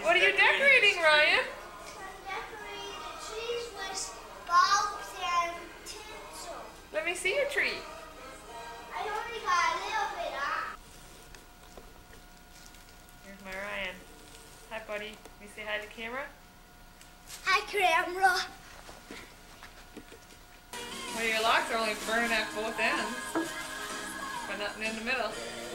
What are you decorating, Ryan? I'm decorating the trees with bulbs and tinsel. Let me see your tree. I only got a little bit off. Here's my Ryan. Hi, buddy. Can you say hi to the camera? Hi, camera. Well, your locks are only burning at both ends, but nothing in the middle.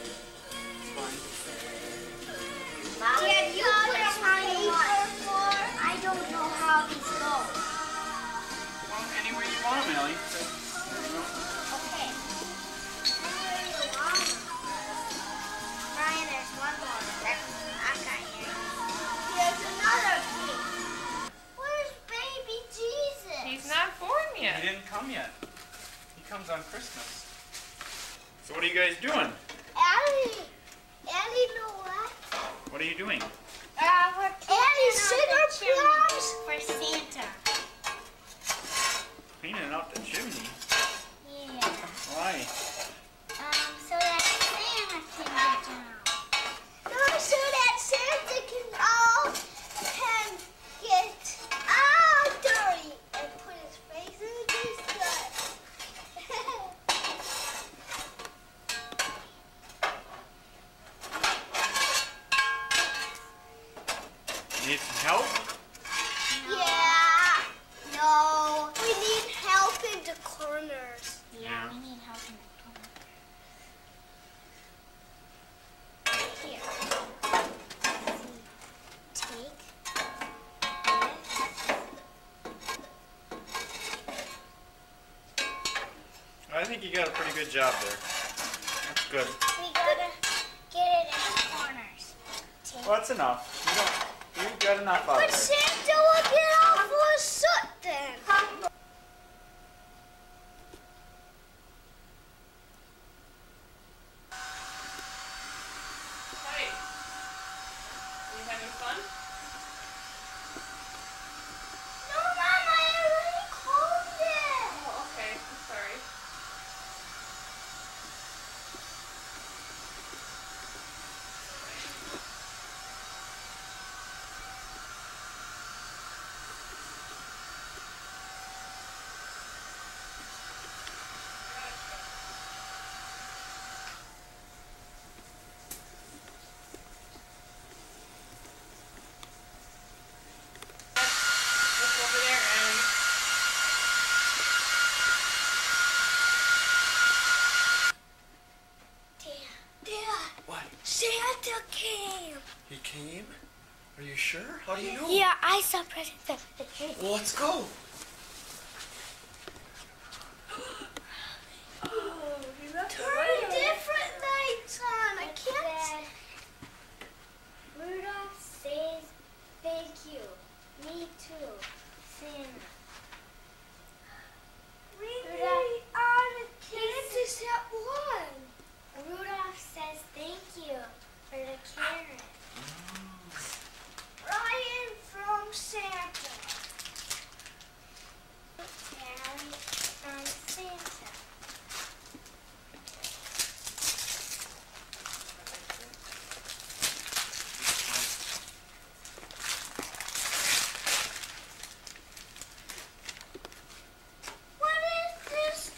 Dad, you put a tiny one. I don't know how these go. Well, anywhere you want them, Ellie. Okay. Anywhere you want. Ryan, there's one more. That's that guy here. There's another tree. Where's baby Jesus? He's not born He yet. didn't come yet. He comes on Christmas. So what are you guys doing? Ellie, know what? What are you doing? We're Ellie, sugar plums for Santa. Cleaning out the chimney. Yeah. Why? So that Santa can get down. No, so that Santa can get all dirty and put his face in his gut. Need some help? Yeah. No. We need help in the corners. Yeah. We need help in the corners. Here. Take I think you got a pretty good job there. That's good. we gotta get it in the corners. Take. Well, that's enough. You've got enough out But there. Santa will get all full of soot then. Hey, are you having fun? No, Mom, I already closed it. Oh, okay. I'm sorry. Look over there, Ellie. Dad, What? Santa came. He came? Are you sure? How do you know? Yeah, I saw presents under the tree. Well, let's go. Oh, he left the Turn light on. different lights on. I can't. Rudolph says thank you. Me too. Santa. Rudolph, kids is at one. Rudolph says thank you for the carrot. Ryan from Santa. Harry from Santa. What is this?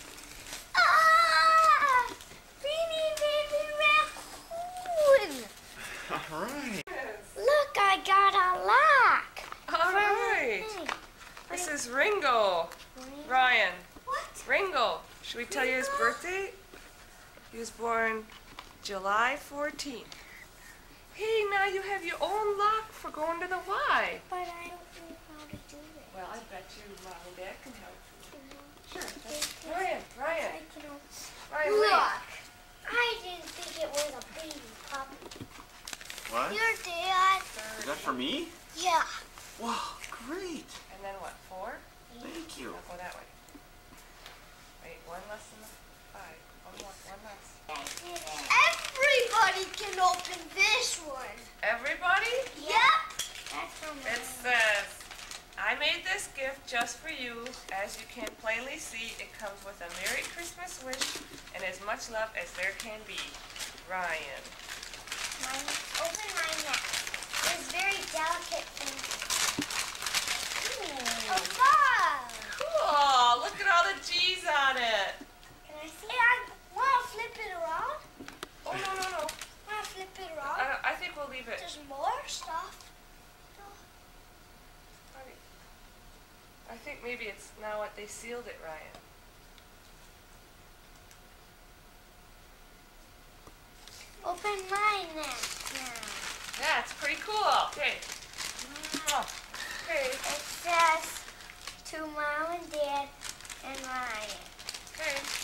Ah! Beanie Baby Raccoon! All right. Look, I got a lock. All right. This is Ringo. Ryan. What? Ringo. Should we tell you his birthday? He was born July 14th. Hey, now you have your own lock for going to the Y. But I don't know how to do it. Well, I bet you Mom and Dad can help you. Sure. I Ryan, can Ryan, Look, I didn't think it was a baby puppy. What? Your dad? Is that for me? Yeah. Wow, great. And then what, 4? Thank you. I'll go that way. Wait, one less than the 5. One less. Everybody can open this one. Everybody? Yep. That's from It says, I made this gift just for you. As you can plainly see, it comes with a Merry Christmas wish and as much love as there can be. Ryan. Open mine next. It's very delicate thing. Ooh. A ball. Cool. Look at all the G's on it. Can I see? I want to flip it around. Oh, no. Want to flip it around? I think we'll leave it. There's more stuff. I think maybe it's now what they sealed it, Ryan. Open mine now. Yeah, it's pretty cool. Okay. Okay. It says to Mom and Dad and Ryan. Okay.